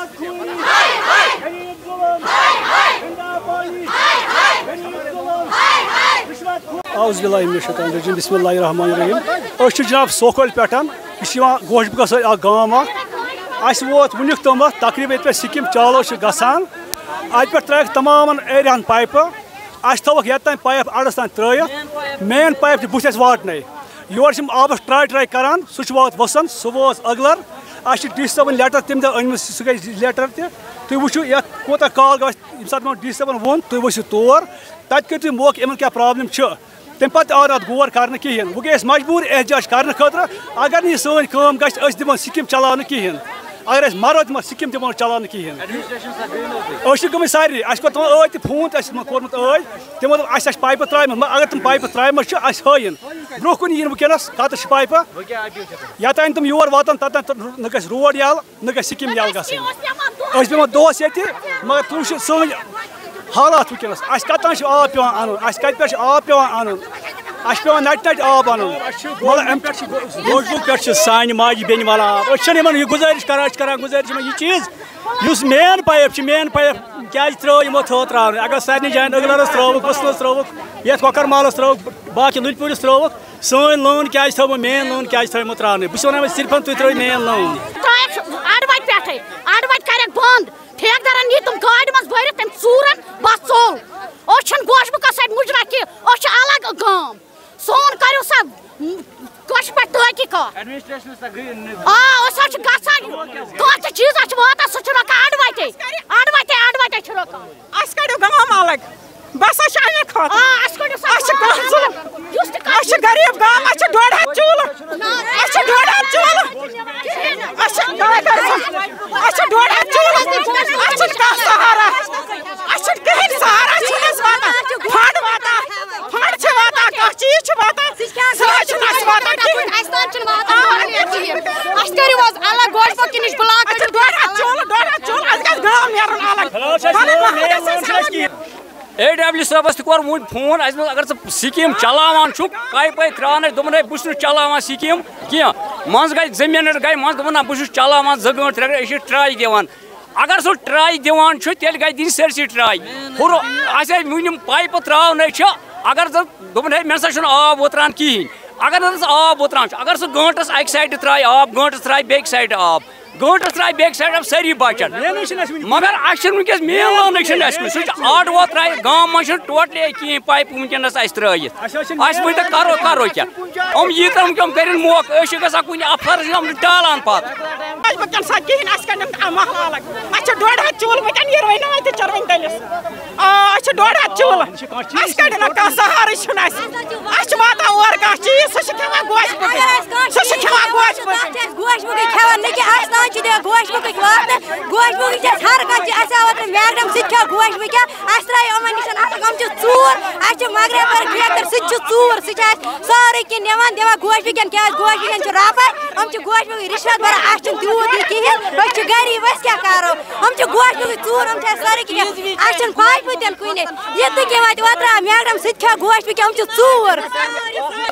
اعوذ باللہ من الشیطان الرجیم بسم اللہ الرحمن الرحیم اس جناب سوکھل پٹھن یہ گوشبگس گام اس ووت ونیک تام تقریباً پہ سکیم چالو گسان ات پہ ترک تمام ایریاہن پائپہ اس تھوک یت تین پائپ اڑس تین ترت مین پائپ بتس واتن یور آبس ٹرائی کران سہ وات وسان سہ ووت اگلر اس ڈی سی صبن لیٹر تم دہ ان سہ گئی لیٹر تھی وچو یت کوتہ کال گھس یم سات ڈی سی صبن وون تھی ورسو تور تت کر تھی موقع ان کیا پرابلم تمہ پتہ آو ات غور کرنے کہین وہ گئی مجبور احتجاج کرنے خاطر اگر نی سن کام گژھِ أسۍ دِمو سکیم چلاونہ کہین اگر أسۍ مرو دِمو سکیم دِمو چلاونہ کہین أسۍ گٔمٕتۍ سارے اَسہِ کوٚر تِمن ٲدۍ تہِ فون تہِ اَسہِ کوٚرمُت ٲدۍ تِمو دوٚپ اَسہِ چھِ پایپہٕ ترٛایمژٕ اگر تِم پایپہٕ ترٛایمژٕ چھِ اَسہِ ہٲیِن برونٛہہ کُن یِن وٕنکیٚنس کَتَس چھِ پایپہٕ یوٚتانۍ تِم یور واتن توٚتانۍ نہ گژھِ روڈ یَلہٕ نہ گژھِ سکیم یَلہٕ گژھٕنۍ أسۍ بیٚہمو دۄہس ییٚتہِ مگر تُہۍ وٕچھِو سٲنۍ حالات وٕنکیٚنس اَسہِ کَتان چھُ آب پیٚوان اَنُن اَسہِ کَتہِ پٮ۪ٹھ چھُ آب پیٚوان اَنُن اَسہِ پیٚوان نَٹہِ نَٹہِ آب اَنُن مطلب اَمہِ پٮ۪ٹھ چھِ گوشبُگ پٮ۪ٹھ چھِ سانہِ ماجہِ بیٚنہِ والان آب أسۍ چھِنہٕ یِمن یہِ گُزٲرِش کران أسۍ چھِ کران گُزٲرِش یِمن یہِ چیٖز یُس مین پایپ چھِ مین پایپ کیازِ ترٛٲو یِمو تھٲو ترٛاونہٕ اگر سارنٕے جایَن أگلرس ترٛٲوُکھ وٕسلس ترٛٲوُکھ یتھ کۄکر مالس ترٛٲوُکھ باقٕے لُتہِ پوٗرِس ترٛٲوُکھ سٲنۍ لٲن کیازِ تھٲوٕ مین لٲن کیازِ تھٲو یِمو ترٛاونہٕ بہٕ چھُس وَنان صرفن تُہۍ ترٛٲیِو مین لٲن اڑوتہِ پٮ۪ٹھٕے اڑوتہِ کَرٮ۪کھ بنٛد ٹھیکدرن نی تِم گاڑِ منٛز بٔرِتھ تٔمۍ ژوٗرن بس ژوٚل أسۍ چھِنہٕ گوشبُگس سۭتۍ مُجرا کینٛہہ أسۍ چھِ الگ گام سون کٔرِو سا کٲشِر پٲٹھۍ تحقیٖقات أسۍ حظ چھِ گژھان کانٛہہ تہِ چیٖزا چھُ واتان سُہ چھُ رۄکان اڑوتے چھُ رۄکان اَسہِ کٔڑِو گام الگ بس حظ چھِ اَمے خٲطرٕ اَسہِ کٔڑِو سا أسۍ چھِ غریٖب گام اَسہِ چھِ 1.5 چوٗلہٕ اَسہِ چھِ 1.5 چوٗلہٕ اَسہِ چھِ 1.5 چوٗلہٕ اَسہِ چھُنہٕ کانٛہہ سہارا اَسہِ چھُنہٕ کِہیٖنۍ سہارا چھُنہٕ اَسہِ واتان فنڈ چھِ واتان کانٛہہ چیٖز چھُ واتان سُہ حظ چھُنہٕ اَسہِ واتان کِہیٖنۍ اَسہِ کٔرِو حظ الگ گوشبُگ کہِ نِش بلاک اَسہِ چھُ 1.5 چوٗلہٕ اَسہِ گژھِ گام نیرُن الگ AW صٲبس تہِ کوٚر وُنۍ فون اَسہِ دوٚپ اگر ژٕ سکیٖم چلاوان چھُکھ پایپے ترٛاونَے دوٚپُن ہے بہٕ چھُس نہٕ چلاوان سکیٖم کینٛہہ منٛزٕ گٔے 2 مِنٹ گٔے منٛزٕ دوٚپُن نہ بہٕ چھُس چلاوان 2 گٲنٛٹہٕ 3 گٲنٛٹہٕ أسۍ چھِ ٹراے دِوان اگر سُہ ٹراے دِوان چھُ تیٚلہِ گٔے دِنۍ سٲرسٕے ٹراے ہُہ اَسہِ وُنہِ یِم پایپہٕ ترٛاونَے چھِ اگر ژٕ دوٚپُن ہے مےٚ نسا چھُنہٕ آب وُتران کِہیٖنۍ اگر نہٕ حظ آب وُتران چھُ اگر سُہ گٲنٛٹس اَکہِ سایڈٕ ترٛایہِ آب گٲنٛٹس ترٛایہِ بیٚکہِ سایڈٕ آب گٲنٛٹس ترٛایہِ بیٚکہِ سایڈٕ سٲری بچن مگر اَسہِ چھِنہٕ وٕنکیٚس مین لٲنٕے چھِنہٕ اَسہِ کُن سُہ چھُ آڈو ترٛایہِ گام منٛز چھِنہٕ ٹوٹلی کِہیٖنۍ پایپہٕ وٕنکیٚنس اَسہِ ترٛٲیِتھ اَسہِ ؤنۍتو کرو کیٛاہ یِم ییٖتاہ وٕنکیٚن کٔرِنۍ موقعہٕ أسۍ چھِ گژھان کُنہِ افسرس یِم ٹالان پتہٕ کِہیٖنۍ اَسہِ کَڑِ محلہٕ الگ اَسہِ چھِ 1.5 چوٗلہٕ وٕنکیٚن یِروٕنۍ وَتہِ چِروٕنۍ تٔلِس اَسہِ چھِ 1.5 چوٗلہٕ اَسہِ کَڑِ نہٕ کانٛہہ سہارٕے چھُنہٕ اَسہِ چھُ واتان اورٕ کانٛہہ چیٖز سُہ چھُ کھٮ۪وان گوشبُگٕے کھٮ۪وان نہ کہِ اَسہِ تام چھِ دِوان گوشبُگٕکۍ واتنہٕ گوشبُگٕے چھِ اَسہِ ہر کانٛہہ اَسہِ آو اوترٕ میڈم سُہ تہِ کھیوٚو گوشبُگ کیٛاہ اَسہِ ترٛایہِ یِمن نِش اَصٕل یِم چھِ ژوٗر اَسہِ چھِ مغرب پٮ۪ٹھ ٹھیکدر سُہ تہِ چھُ ژوٗر سُہ چھِ اَسہِ سورُے کینٛہہ نِوان دِوان گوشبُگٮ۪ن کیٛازِ گوشبُگٮ۪ن چھِ رۄپَے یِم چھِ گوشبُگٕے رِشوت بَران اَسہِ چھُنہٕ تیوٗت یہِ کِہیٖنۍ أسۍ چھِ غریٖب أسۍ کیٛاہ کَرو یِم چھِ گوشبُگٕے ژوٗر یِم چھِ اَسہِ سورُے کینٛہہ اَسہِ چھُنہٕ پایپہٕ تہِ نہٕ کُنہِ یہِ تہِ کینٛہہ واتہِ اوترٕ آو میڈم سُہ تہِ کھیوٚو گوشبُگ یِم چھِ ژوٗر